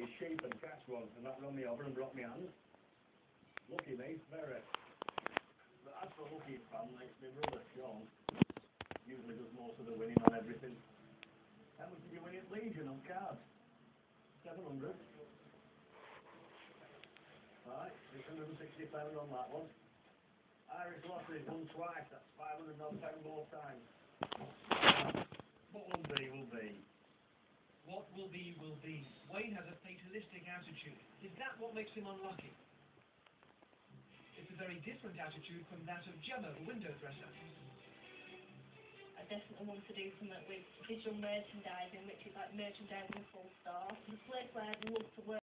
his sheep and catch one, and that run me over and broke my hand. Lucky me, very. But as for lucky fan, like my brother Sean, usually does most of the winning on everything. How much did you win at Legion on cards? 700. Right, £660 on that one. Irish lottery won twice, that's 500 odd pound both times. What will be, will be. What will be, will be. Wayne has a fatalistic attitude. Is that what makes him unlucky? It's a very different attitude from that of Gemma, the window dresser. I definitely want to do something with visual merchandising, which is like merchandising full store. The place where I'd love to work